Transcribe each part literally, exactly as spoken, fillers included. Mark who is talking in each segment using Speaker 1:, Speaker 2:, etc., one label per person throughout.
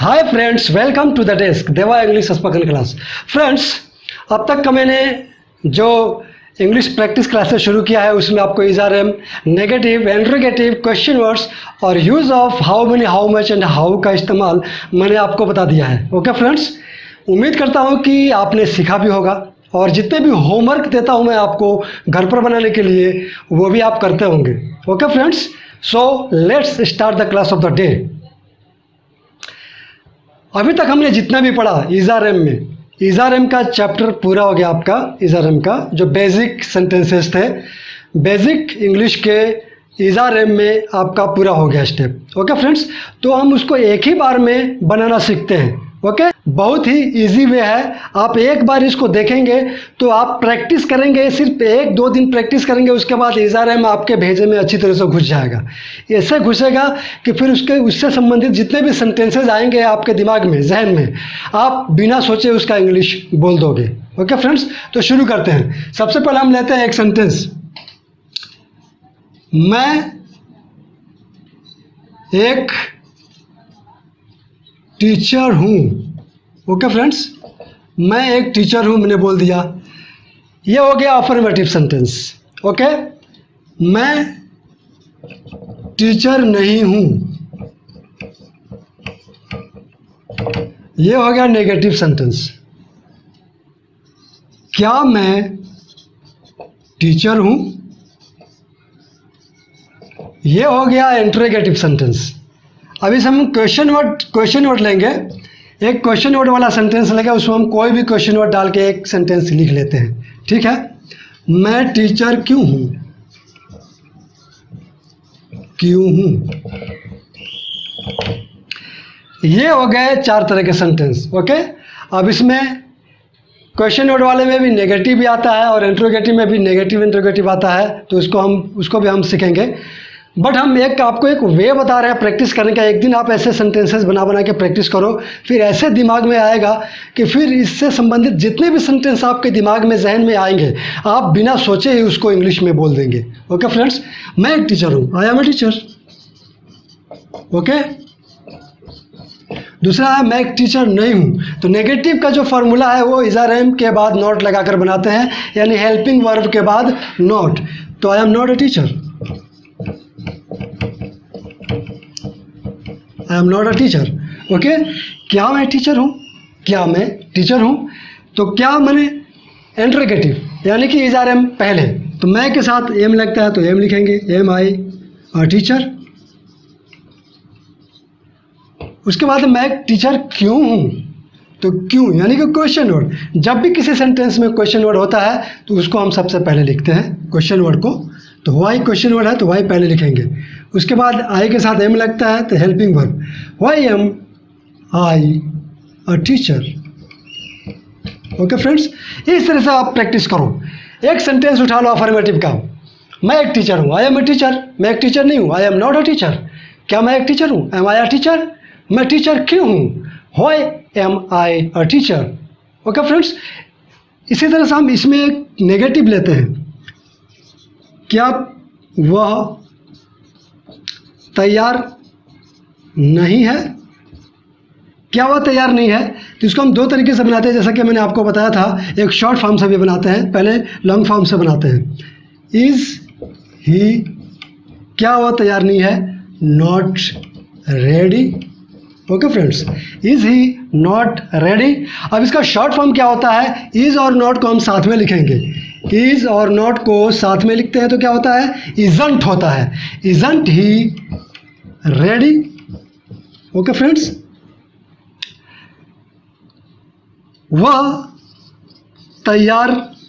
Speaker 1: Hi friends, welcome to the desk देवा English spoken class. Friends, अब तक का मैंने जो इंग्लिश प्रैक्टिस क्लासेस शुरू किया है उसमें आपको is are am, negative, interrogative, question words और use of how many, how much and how का इस्तेमाल मैंने आपको बता दिया है। ओके फ्रेंड्स, उम्मीद करता हूँ कि आपने सीखा भी होगा और जितने भी होमवर्क देता हूँ मैं आपको घर पर बनाने के लिए वो भी आप करते होंगे। Okay friends, so let's start the class of the day. अभी तक हमने जितना भी पढ़ा इज़ारेम में, इज़ारेम का चैप्टर पूरा हो गया आपका। इज़ारेम का जो बेसिक सेंटेंसेस थे, बेसिक इंग्लिश के इज़ारेम में आपका पूरा हो गया स्टेप। ओके फ्रेंड्स, तो हम उसको एक ही बार में बनाना सीखते हैं। ओके, बहुत ही इजी वे है। आप एक बार इसको देखेंगे तो आप प्रैक्टिस करेंगे, सिर्फ एक दो दिन प्रैक्टिस करेंगे, उसके बाद इज़ारेम आपके भेजे में अच्छी तरह से घुस जाएगा। ऐसे घुसेगा कि फिर उसके उससे संबंधित जितने भी सेंटेंसेस आएंगे आपके दिमाग में, जहन में, आप बिना सोचे उसका इंग्लिश बोल दोगे। ओके फ्रेंड्स, तो शुरू करते हैं। सबसे पहले हम लेते हैं एक सेंटेंस। मैं एक टीचर हूँ। ओके फ्रेंड्स, मैं एक टीचर हूँ, मैंने बोल दिया। ये हो गया अफर्मेटिव सेंटेंस। ओके, मैं टीचर नहीं हूँ, ये हो गया नेगेटिव सेंटेंस। क्या मैं टीचर हूँ, ये हो गया इंट्रोगेटिव सेंटेंस। अभी से हम क्वेश्चन वर्ड क्वेश्चन वर्ड लेंगे। एक क्वेश्चन वर्ड वाला सेंटेंस लेंगे, उसमें हम कोई भी क्वेश्चन वर्ड डाल के एक सेंटेंस लिख लेते हैं। ठीक है, मैं टीचर क्यों हूँ, क्यों हूँ। ये हो गए चार तरह के सेंटेंस। ओके, अब इसमें क्वेश्चन वर्ड वाले में भी नेगेटिव भी आता है और इंट्रोगेटिव में भी नेगेटिव इंट्रोगेटिव आता है, तो उसको हम उसको भी हम सीखेंगे। बट हम एक आपको एक वे बता रहे हैं प्रैक्टिस करने का। एक दिन आप ऐसे सेंटेंसेस बना बना के प्रैक्टिस करो, फिर ऐसे दिमाग में आएगा कि फिर इससे संबंधित जितने भी सेंटेंस आपके दिमाग में, जहन में आएंगे, आप बिना सोचे ही उसको इंग्लिश में बोल देंगे। ओके फ्रेंड्स, मैं एक टीचर हूँ, I am a teacher. Okay, दूसरा है मैं एक टीचर नहीं हूँ। तो नेगेटिव का जो फॉर्मूला है वो इज़ारेम के बाद नॉट लगाकर बनाते हैं, यानी हेल्पिंग वर्ब के बाद नॉट। तो I am not a teacher, I am not a teacher. Okay, क्या मैं टीचर हूँ, क्या मैं टीचर हूँ। तो क्या मैंने इंट्रोगेटिव, यानी कि इज़ारेम पहले, तो मैं के साथ एम लगता है तो एम लिखेंगे, एम आई अ टीचर। उसके बाद मैं एक टीचर क्यों हूँ, तो क्यों यानी कि क्वेश्चन वर्ड। जब भी किसी सेंटेंस में क्वेश्चन वर्ड होता है तो उसको हम सबसे पहले लिखते हैं, क्वेश्चन वर्ड को। तो वाई क्वेश्चन वर्ड है तो वाई पहले लिखेंगे। उसके बाद आई के साथ एम लगता है तो helping verb, why am I a teacher. Okay friends, इस तरह से आप प्रैक्टिस करो। एक सेंटेंस उठा लो अफर्मेटिव का, मैं एक टीचर हूँ, आई एम ए टीचर। मैं एक टीचर नहीं हूँ, I am not a teacher. क्या मैं एक टीचर हूँ, एम आई अ टीचर। मैं टीचर क्यों हूँ, why am I a teacher. Okay friends, इसी तरह से हम इसमें एक नेगेटिव लेते हैं। क्या वह तैयार नहीं है, क्या वह तैयार नहीं है। तो इसको हम दो तरीके से बनाते हैं, जैसा कि मैंने आपको बताया था। एक शॉर्ट फॉर्म से भी बनाते हैं, पहले लॉन्ग फॉर्म से बनाते हैं। इज ही, क्या वह तैयार नहीं है, not ready. Okay friends, is he not ready. अब इसका शॉर्ट फॉर्म क्या होता है, इज और नॉट को हम साथ में लिखेंगे। इज और नॉट को साथ में लिखते हैं तो क्या होता है, इजंट होता है। Isn't he ready. Okay friends, वह तैयार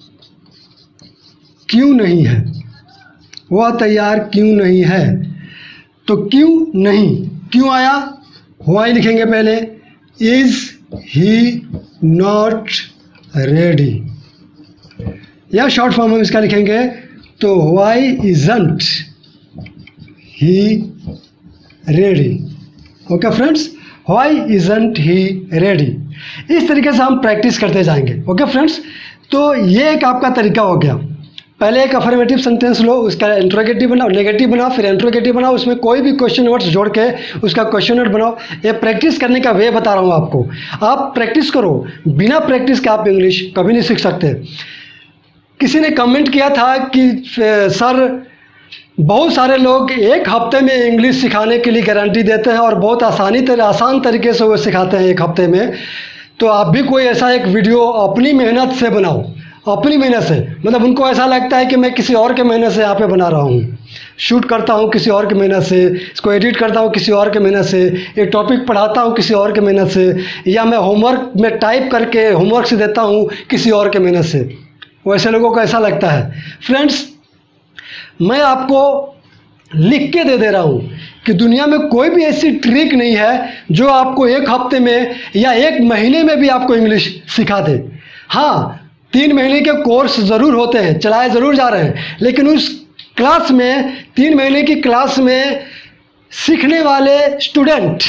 Speaker 1: क्यों नहीं है, वह तैयार क्यों नहीं है। तो क्यों नहीं, क्यों आया, व्हाई लिखेंगे पहले। इज ही नॉट रेडी, या शॉर्ट फॉर्म में इसका लिखेंगे तो why isn't he ready. Okay friends, why isn't he ready. इस तरीके से हम प्रैक्टिस करते जाएंगे। ओके फ्रेंड्स, तो ये एक आपका तरीका हो गया। पहले एक अफर्मेटिव सेंटेंस लो, उसका इंट्रोगेटिव बनाओ, नेगेटिव बनाओ, फिर इंट्रोगेटिव बनाओ, उसमें कोई भी क्वेश्चन वर्ड्स जोड़ के उसका क्वेश्चन वर्ड बनाओ। ये प्रैक्टिस करने का वे बता रहा हूँ आपको। आप प्रैक्टिस करो, बिना प्रैक्टिस के आप इंग्लिश कभी नहीं सीख सकते। किसी ने कमेंट किया था कि सर बहुत सारे लोग एक हफ्ते में इंग्लिश सिखाने के लिए गारंटी देते हैं और बहुत आसानी तरह आसान तरीके से वो सिखाते हैं एक हफ्ते में। तो आप भी कोई ऐसा एक वीडियो अपनी मेहनत से बनाओ, अपनी मेहनत से, मतलब उनको ऐसा लगता है कि मैं किसी और के मेहनत से यहाँ पे बना रहा हूँ, शूट करता हूँ किसी और के मेहनत से, इसको एडिट करता हूँ किसी और के मेहनत से, ये टॉपिक पढ़ाता हूँ किसी और के मेहनत से, या मैं होमवर्क में टाइप करके होमवर्क से देता हूँ किसी और के मेहनत से। वैसे लोगों को ऐसा लगता है। फ्रेंड्स, मैं आपको लिख के दे दे रहा हूँ कि दुनिया में कोई भी ऐसी ट्रिक नहीं है जो आपको एक हफ्ते में या एक महीने में भी आपको इंग्लिश सिखा दे। हाँ, तीन महीने के कोर्स ज़रूर होते हैं, चलाए ज़रूर जा रहे हैं, लेकिन उस क्लास में, तीन महीने की क्लास में सीखने वाले स्टूडेंट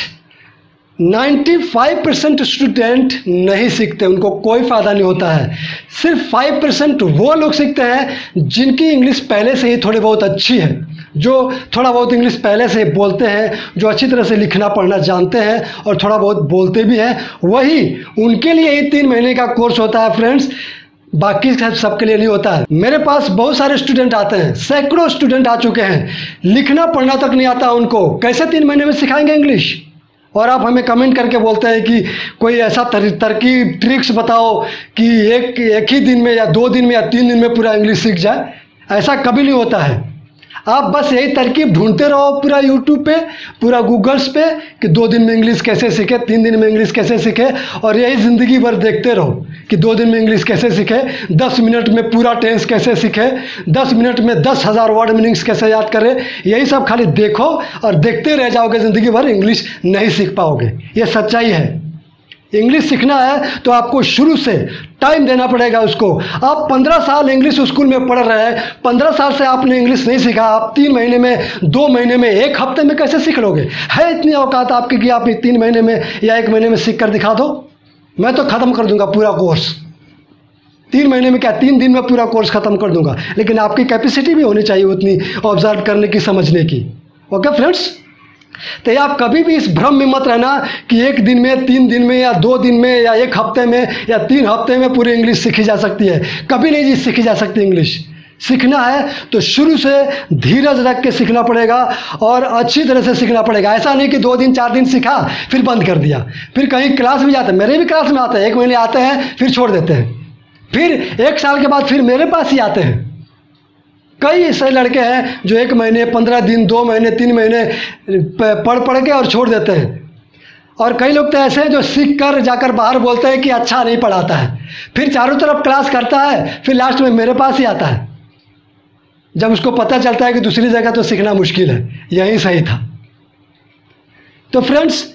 Speaker 1: पचानवे परसेंट स्टूडेंट नहीं सीखते, उनको कोई फ़ायदा नहीं होता है। सिर्फ पाँच परसेंट वो लोग सीखते हैं जिनकी इंग्लिश पहले से ही थोड़ी बहुत अच्छी है, जो थोड़ा बहुत इंग्लिश पहले से बोलते हैं, जो अच्छी तरह से लिखना पढ़ना जानते हैं और थोड़ा बहुत बोलते भी हैं, वही उनके लिए ही तीन महीने का कोर्स होता है फ्रेंड्स। बाकी सबके लिए नहीं होता है। मेरे पास बहुत सारे स्टूडेंट आते हैं, सैकड़ों स्टूडेंट आ चुके हैं, लिखना पढ़ना तक नहीं आता उनको, कैसे तीन महीने में सिखाएंगे इंग्लिश? और आप हमें कमेंट करके बोलते हैं कि कोई ऐसा तर, तरकीब ट्रिक्स बताओ कि एक एक ही दिन में या दो दिन में या तीन दिन में पूरा इंग्लिश सीख जाए। ऐसा कभी नहीं होता है। आप बस यही तरकीब ढूंढते रहो पूरा यूट्यूब पे, पूरा गूगल्स पे, कि दो दिन में इंग्लिश कैसे सीखे, तीन दिन में इंग्लिश कैसे सीखे, और यही ज़िंदगी भर देखते रहो कि दो दिन में इंग्लिश कैसे सीखे, दस मिनट में पूरा टेंस कैसे सीखे, दस मिनट में दस हज़ार वर्ड मीनिंग्स कैसे याद करें। यही सब खाली देखो और देखते रह जाओगे, ज़िंदगी भर इंग्लिश नहीं सीख पाओगे। ये सच्चाई है। इंग्लिश सीखना है तो आपको शुरू से टाइम देना पड़ेगा उसको। आप पंद्रह साल इंग्लिश स्कूल में पढ़ रहे हैं, पंद्रह साल से आपने इंग्लिश नहीं सीखा, आप तीन महीने में, दो महीने में, एक हफ्ते में कैसे सीख लोगे? है इतनी औकात आपकी कि आप तीन महीने में या एक महीने में सीख कर दिखा दो? मैं तो ख़त्म कर दूंगा पूरा कोर्स। तीन महीने में क्या, तीन दिन में पूरा कोर्स ख़त्म कर दूंगा। लेकिन आपकी कैपेसिटी भी होनी चाहिए उतनी ऑब्जर्व करने की, समझने की। ओके फ्रेंड्स, तो आप कभी भी इस भ्रम में मत रहना कि एक दिन में, तीन दिन में, या दो दिन में, या एक हफ्ते में, या तीन हफ्ते में पूरी इंग्लिश सीखी जा सकती है। कभी नहीं जी सीखी जा सकती इंग्लिश। सीखना है तो शुरू से धीरज रख के सीखना पड़ेगा और अच्छी तरह से सीखना पड़ेगा। ऐसा नहीं कि दो दिन चार दिन सीखा फिर बंद कर दिया, फिर कहीं क्लास में जाते हैं, मेरे भी क्लास में आते हैं, एक महीने आते हैं फिर छोड़ देते हैं, फिर एक साल के बाद फिर मेरे पास ही आते हैं। कई ऐसे लड़के हैं जो एक महीने, पंद्रह दिन, दो महीने, तीन महीने पढ़ पढ़ के और छोड़ देते हैं। और कई लोग तो ऐसे हैं जो सीख कर जाकर बाहर बोलते हैं कि अच्छा नहीं पढ़ाता है, फिर चारों तरफ क्लास करता है, फिर लास्ट में मेरे पास ही आता है, जब उसको पता चलता है कि दूसरी जगह तो सीखना मुश्किल है, यही सही था। तो फ्रेंड्स,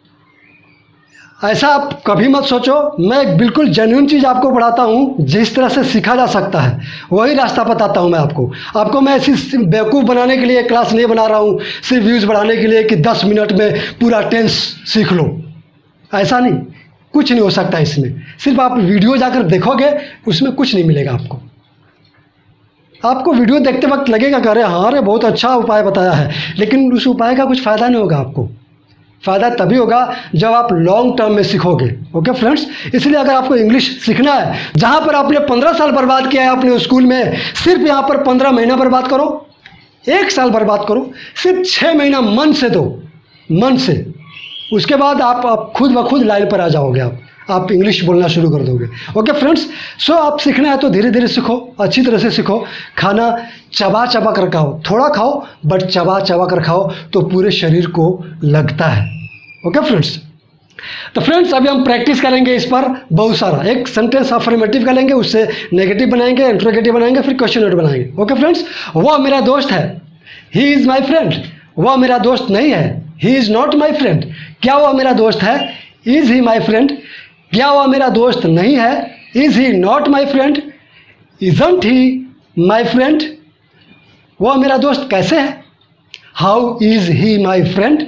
Speaker 1: ऐसा आप कभी मत सोचो। मैं बिल्कुल जेन्युइन चीज़ आपको पढ़ाता हूँ, जिस तरह से सीखा जा सकता है वही रास्ता बताता हूँ मैं आपको। आपको मैं ऐसी बेवकूफ़ बनाने के लिए क्लास नहीं बना रहा हूँ, सिर्फ व्यूज़ बढ़ाने के लिए कि दस मिनट में पूरा टेंस सीख लो। ऐसा नहीं, कुछ नहीं हो सकता इसमें। सिर्फ आप वीडियो जाकर देखोगे, उसमें कुछ नहीं मिलेगा आपको। आपको वीडियो देखते वक्त लगेगा कि अरे हाँ, अरे बहुत अच्छा उपाय बताया है, लेकिन उस उपाय का कुछ फ़ायदा नहीं होगा आपको। फ़ायदा तभी होगा जब आप लॉन्ग टर्म में सीखोगे। ओके फ्रेंड्स, इसलिए अगर आपको इंग्लिश सीखना है, जहाँ पर आपने पंद्रह साल बर्बाद किया है अपने स्कूल में, सिर्फ यहाँ पर पंद्रह महीना बर्बाद करो, एक साल बर्बाद करो, सिर्फ छः महीना मन से दो, मन से। उसके बाद आप, आप खुद ब खुद लाइन पर आ जाओगे, आप आप इंग्लिश बोलना शुरू कर दोगे। ओके फ्रेंड्स, सो आप सीखना है तो धीरे धीरे सीखो, अच्छी तरह से सीखो। खाना चबा चबा कर खाओ, थोड़ा खाओ बट चबा चबा कर खाओ, तो पूरे शरीर को लगता है। ओके फ्रेंड्स, तो फ्रेंड्स अभी हम प्रैक्टिस करेंगे इस पर बहुत सारा। एक सेंटेंस अफर्मेटिव का लेंगे, उससे नेगेटिव बनाएंगे, इंट्रोगेटिव बनाएंगे, फिर क्वेश्चन वर्ड बनाएंगे। ओके फ्रेंड्स, वह मेरा दोस्त है, ही इज़ माई फ्रेंड। वह मेरा दोस्त नहीं है, he is not my friend. क्या वह मेरा दोस्त है? Is he my friend. क्या वह मेरा दोस्त नहीं है? Is he not my friend. Isn't he my friend. वह मेरा दोस्त कैसे है? How is he my friend.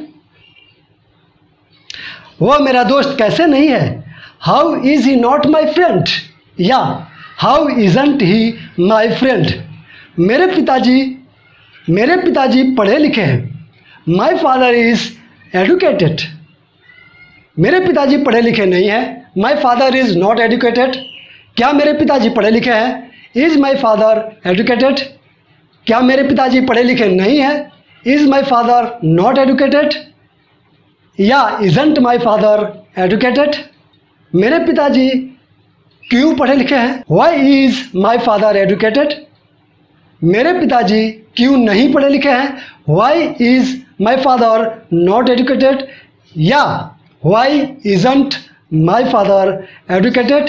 Speaker 1: वह मेरा दोस्त कैसे नहीं है? How is he not my friend, या how isn't he my friend. मेरे पिताजी मेरे पिताजी पढ़े लिखे हैं। My father is educated. मेरे पिताजी पढ़े लिखे नहीं हैं। My father is not educated. क्या मेरे पिताजी पढ़े लिखे हैं? Is my father educated. क्या मेरे पिताजी पढ़े लिखे नहीं हैं? Is my father not educated. या इज़ंट माई फादर एडुकेटेड। मेरे पिताजी क्यों पढ़े लिखे हैं? Why is my father educated. मेरे पिताजी क्यों नहीं पढ़े लिखे हैं? Why is my father not educated. या why isn't my father educated.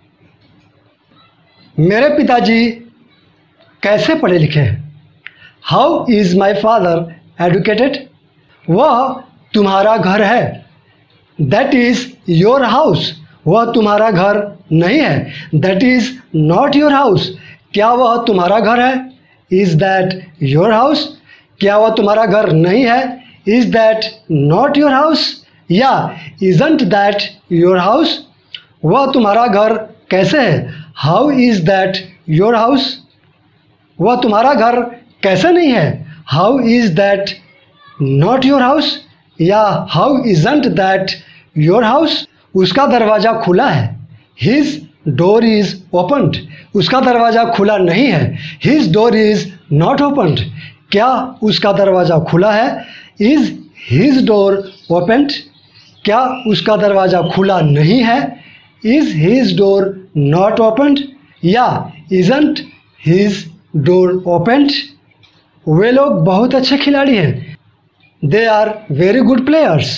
Speaker 1: मेरे पिताजी कैसे पढ़े लिखे हैं? How is my father educated. वह तुम्हारा घर है। That is your house. वह तुम्हारा घर नहीं है। That is not your house. क्या वह तुम्हारा घर है? Is that your house. क्या वह तुम्हारा घर नहीं है? Is that not your house. या इज़ंट दैट योर हाउस। वह तुम्हारा घर कैसे है? How is that your house. वह तुम्हारा घर कैसे नहीं है? How is that not your house. या how isn't that your house. उसका दरवाज़ा खुला है। His door is opened. उसका दरवाज़ा खुला नहीं है। His door is not opened. क्या उसका दरवाज़ा खुला है? Is his door opened. क्या उसका दरवाज़ा खुला नहीं है? Is his door not opened. या इज़ंट हिज डोर ओपन्ड। वे लोग बहुत अच्छे खिलाड़ी हैं। They are very good players.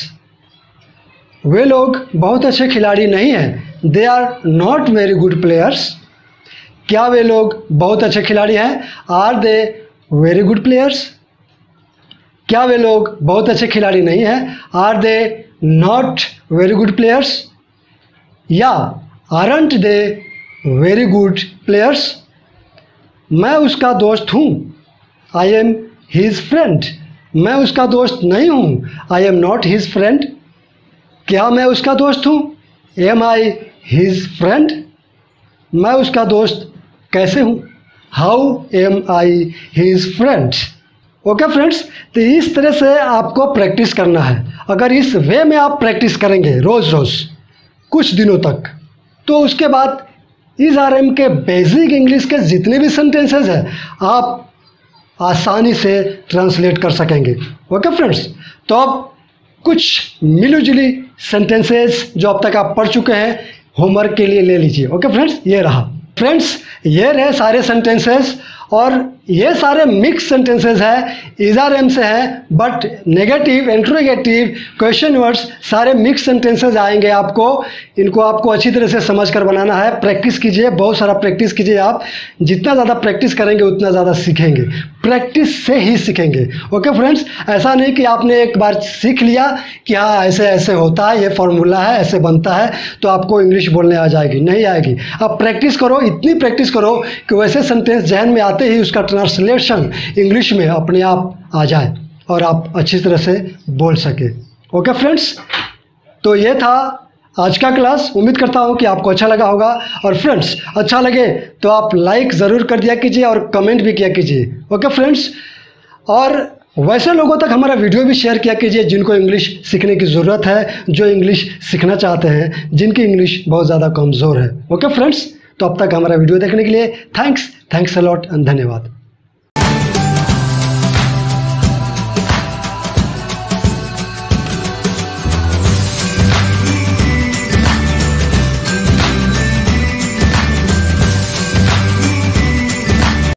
Speaker 1: वे लोग बहुत अच्छे खिलाड़ी नहीं हैं। They are not very good players. क्या वे लोग बहुत अच्छे खिलाड़ी हैं? Are they very good players. क्या वे लोग बहुत अच्छे खिलाड़ी नहीं हैं? Are they not very good players. या aren't they very good players. मैं उसका दोस्त हूँ। I am his friend. मैं उसका दोस्त नहीं हूँ। I am not his friend. क्या मैं उसका दोस्त हूँ? Am I his friend. मैं उसका दोस्त कैसे हूँ? How am I his friend. Okay friends, तो इस तरह से आपको प्रैक्टिस करना है। अगर इस वे में आप प्रैक्टिस करेंगे रोज़ रोज़ कुछ दिनों तक, तो उसके बाद इस आर एम के बेसिक इंग्लिश के जितने भी सेंटेंसेस हैं आप आसानी से ट्रांसलेट कर सकेंगे। ओके फ्रेंड्स, तो अब कुछ मिलजुली सेंटेंसेस जो अब तक आप पढ़ चुके हैं होमवर्क के लिए ले लीजिए। ओके फ्रेंड्स, ये रहा। फ्रेंड्स, ये रहे सारे सेंटेंसेस और ये सारे मिक्स सेंटेंसेस हैं, इज आर एम से हैं, but negative, interrogative, question words सारे मिक्स सेंटेंसेस आएंगे आपको। इनको आपको अच्छी तरह से समझ कर बनाना है। प्रैक्टिस कीजिए, बहुत सारा प्रैक्टिस कीजिए। आप जितना ज़्यादा प्रैक्टिस करेंगे उतना ज़्यादा सीखेंगे। प्रैक्टिस से ही सीखेंगे। ओके फ्रेंड्स, ऐसा नहीं कि आपने एक बार सीख लिया कि हाँ ऐसे ऐसे होता है, ये फॉर्मूला है, ऐसे बनता है, तो आपको इंग्लिश बोलने आ जाएगी। नहीं आएगी। आप प्रैक्टिस करो, इतनी प्रैक्टिस करो कि वैसे सेंटेंस जहन में आते ही उसका ट्रांसलेशन इंग्लिश में अपने आप आ जाए और आप अच्छी तरह से बोल सके। ओके फ्रेंड्स, तो ये था आज का क्लास। उम्मीद करता हूँ कि आपको अच्छा लगा होगा। और फ्रेंड्स, अच्छा लगे तो आप लाइक ज़रूर कर दिया कीजिए और कमेंट भी किया कीजिए। ओके फ्रेंड्स, और वैसे लोगों तक हमारा वीडियो भी शेयर किया कीजिए जिनको इंग्लिश सीखने की ज़रूरत है, जो इंग्लिश सीखना चाहते हैं, जिनकी इंग्लिश बहुत ज़्यादा कमज़ोर है। ओके फ्रेंड्स, तो अब तक हमारा वीडियो देखने के लिए thanks thanks a lot and धन्यवाद।